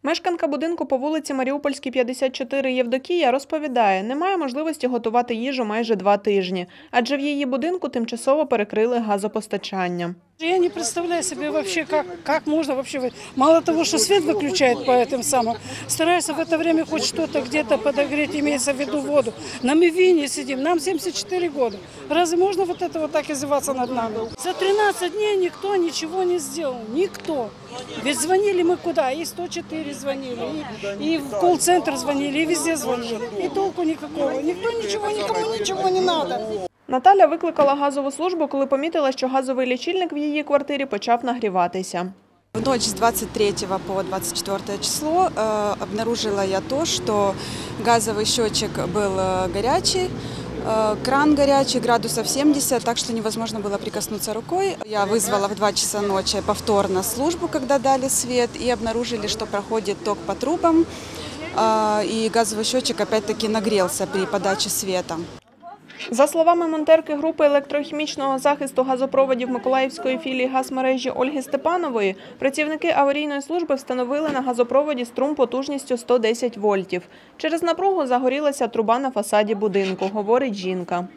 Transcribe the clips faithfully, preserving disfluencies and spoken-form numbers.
Мешканка будинку по вулиці Маріупольській, п'ятдесят чотири Євдокія розповідає, немає можливості готувати їжу майже два тижні, адже в її будинку тимчасово перекрили газопостачання. Я не представляю себе вообще, как, как можно вообще, мало того, что свет выключают по этим самым, стараюсь в это время хоть что-то где-то подогреть, имеется в виду воду. На мивине сидим, нам семьдесят четыре года. Разве можно вот это вот так издеваться над нами? За тринадцать дней никто ничего не сделал, никто. Ведь звонили мы куда? И сто четыре звонили, и, и в колл-центр звонили, и везде звонили. И толку никакого. Никто ничего, никому ничего не надо. Наталя викликала газову службу, коли помітила, що газовий лічильник в її квартирі почав нагріватися. В ночь с двадцать третьего по двадцать четвёртое число э, обнаружила я то, что газовый счетчик был горячий, э, кран горячий, градусов семьдесят, так что невозможно было прикоснуться рукой. Я вызвала в два часа ночи повторно службу, когда дали свет, и обнаружили, что проходит ток по трубам, э, и газовый счетчик опять-таки нагрелся при подаче света. За словами монтерки групи електрохімічного захисту газопроводів Миколаївської філії газмережі Ольги Степанової, працівники аварійної служби встановили на газопроводі струм потужністю сто десять вольтів. Через напругу загорілася труба на фасаді будинку, говорить жінка.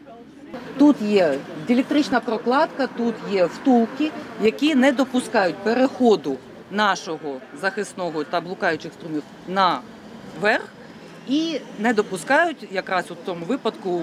Тут є електрична прокладка, тут є втулки, які не допускають переходу нашого захисного та блукаючих струмів наверх і не допускають якраз у тому випадку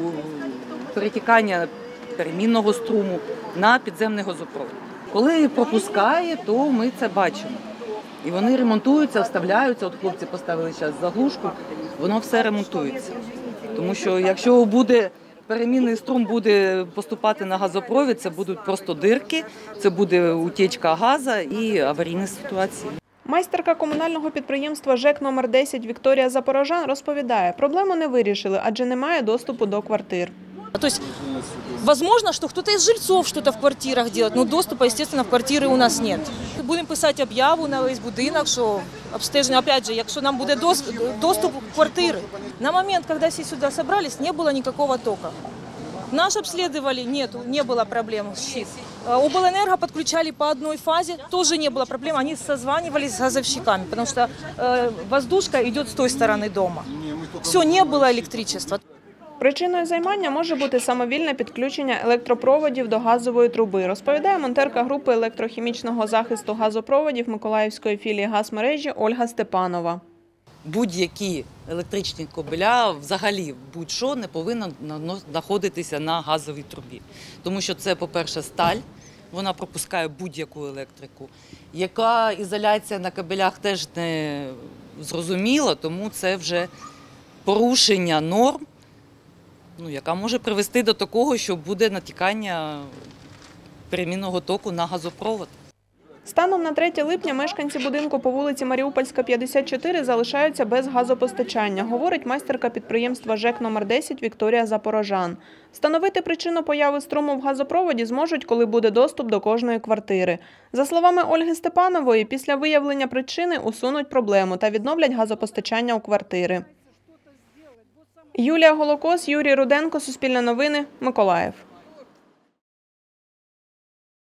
перетікання перемінного струму на підземний газопровод. Коли пропускає, то ми це бачимо. І вони ремонтуються, вставляються, от хлопці поставили зараз заглушку, воно все ремонтується. Тому що якщо буде перемінний струм буде поступати на газопровід, це будуть просто дирки, це буде утічка газу і аварійні ситуації. Майстерка комунального підприємства ЖЕК номер десять Вікторія Запорожан розповідає, проблему не вирішили, адже немає доступу до квартир. То есть, возможно, что кто-то из жильцов что-то в квартирах делает, но доступа, естественно, в квартиры у нас нет. Будем писати об'яву на весь будинок, що обстеження, опять же, якщо нам буде доступ в квартири. На момент, когда все сюда собрались, не было никакого тока. Наш обследовали, нету, не было проблем с щит. Облэнерго подключали по одной фазе, тоже не было проблем. Они созванивались с газовщиками, потому что э, воздушка идет с той стороны дома. Все, не было электричества. Причиною займання може бути самовільне підключення електропроводів до газової труби, розповідає монтерка групи електрохімічного захисту газопроводів Миколаївської філії газмережі Ольга Степанова. Будь-які електричні кабеля, взагалі будь-що не повинно знаходитися на газовій трубі. Тому що це, по-перше, сталь, вона пропускає будь-яку електрику. Яка ізоляція на кабелях теж не зрозуміла, тому це вже порушення норм, ну, яка може привести до такого, що буде натікання перемінного току на газопровод. Станом на третє липня мешканці будинку по вулиці Маріупольська, п'ятдесят чотири залишаються без газопостачання, говорить майстерка підприємства ЖЕК номер десять Вікторія Запорожан. Встановити причину появи струму в газопроводі зможуть, коли буде доступ до кожної квартири. За словами Ольги Степанової, після виявлення причини усунуть проблему та відновлять газопостачання у квартири. Юлія Голокос, Юрій Руденко, Суспільне новини, Миколаїв.